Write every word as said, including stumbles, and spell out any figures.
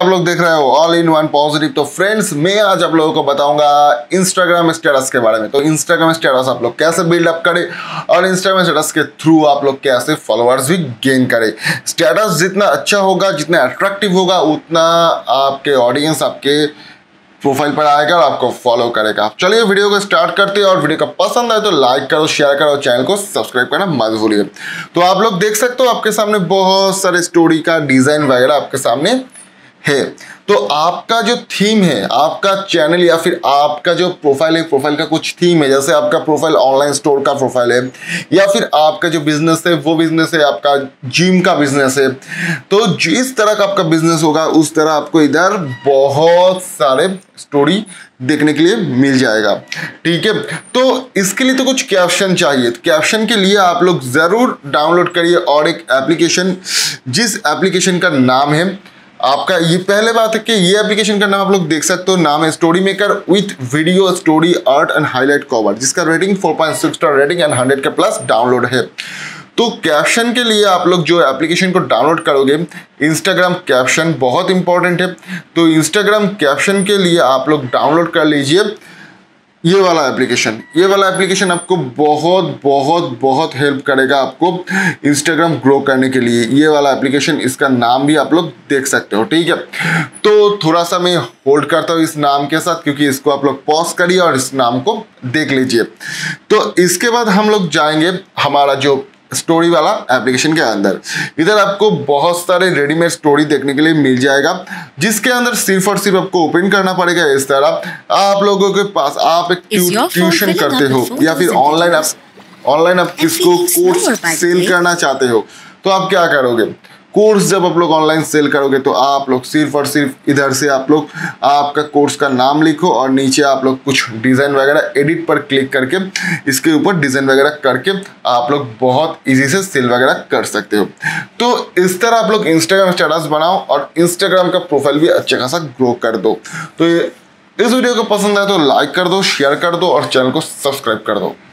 आप लोग देख रहे हो ऑल इन वन पॉजिटिव। तो फ्रेंड्स, मैं आज आप लोगों को बताऊंगा इंस्टाग्राम स्टेटस के बारे में। तो इंस्टाग्राम स्टेटस आप लोग कैसे बिल्डअप करें और इंस्टाग्राम स्टेटस के थ्रू आप लोग कैसे फॉलोअर्स भी गेन करें। स्टेटस जितना अच्छा होगा, जितना अट्रैक्टिव होगा, उतना आपके ऑडियंस आपके प्रोफाइल पर आएगा और आपको फॉलो करेगा। चलिए वीडियो को स्टार्ट करते हैं, और वीडियो का पसंद आए तो लाइक करो, शेयर करो, चैनल को सब्सक्राइब करना मत भूलिए। तो आप लोग देख सकते हो आपके सामने बहुत सारे स्टोरी का डिजाइन वगैरह आपके सामने है। तो आपका जो थीम है, आपका चैनल या फिर आपका जो प्रोफाइल है, प्रोफाइल का कुछ थीम है। जैसे आपका प्रोफाइल ऑनलाइन स्टोर का प्रोफाइल है, या फिर आपका जो बिजनेस है वो बिजनेस है, आपका जिम का बिजनेस है। तो जिस तरह का आपका बिजनेस होगा उस तरह आपको इधर बहुत सारे स्टोरी देखने के लिए मिल जाएगा। ठीक है, तो इसके लिए तो कुछ कैप्शन चाहिए। तो कैप्शन के लिए आप लोग जरूर डाउनलोड करिए और एक एप्लीकेशन, जिस एप्लीकेशन का नाम है आपका, ये पहले बात है कि ये एप्लीकेशन का नाम आप लोग देख सकते हो, नाम है story maker with video story art and highlight cover, जिसका rating four point six star rating and hundred के प्लस डाउनलोड है। तो कैप्शन के लिए आप लोग जो एप्लीकेशन को डाउनलोड करोगे, इंस्टाग्राम कैप्शन बहुत इंपॉर्टेंट है। तो इंस्टाग्राम कैप्शन के लिए आप लोग डाउनलोड कर लीजिए ये वाला एप्लीकेशन। ये वाला एप्लीकेशन आपको बहुत बहुत बहुत हेल्प करेगा आपको इंस्टाग्राम ग्रो करने के लिए। ये वाला एप्लीकेशन, इसका नाम भी आप लोग देख सकते हो। ठीक है, तो थोड़ा सा मैं होल्ड करता हूँ इस नाम के साथ, क्योंकि इसको आप लोग पॉज करिए और इस नाम को देख लीजिए। तो इसके बाद हम लोग जाएंगे हमारा जो स्टोरी वाला एप्लीकेशन के अंदर। इधर आपको बहुत सारे रेडीमेड स्टोरी देखने के लिए मिल जाएगा, जिसके अंदर सिर्फ और सिर्फ आपको ओपन करना पड़ेगा। इस तरह आप लोगों के पास, आप एक ट्यूशन करते हो या फिर ऑनलाइन आप ऑनलाइन आप किसको कोर्स सेल करना चाहते हो, तो आप क्या करोगे। कोर्स जब आप लोग ऑनलाइन सेल करोगे तो आप लोग सिर्फ और सिर्फ इधर से आप लोग आपका कोर्स का नाम लिखो और नीचे आप लोग कुछ डिज़ाइन वगैरह एडिट पर क्लिक करके इसके ऊपर डिज़ाइन वगैरह करके आप लोग बहुत इजी से सेल वगैरह कर सकते हो। तो इस तरह आप लोग इंस्टाग्राम स्टेटस बनाओ और इंस्टाग्राम का प्रोफाइल भी अच्छा खासा ग्रो कर दो। तो ये इस वीडियो को पसंद आए तो लाइक कर दो, शेयर कर दो और चैनल को सब्सक्राइब कर दो।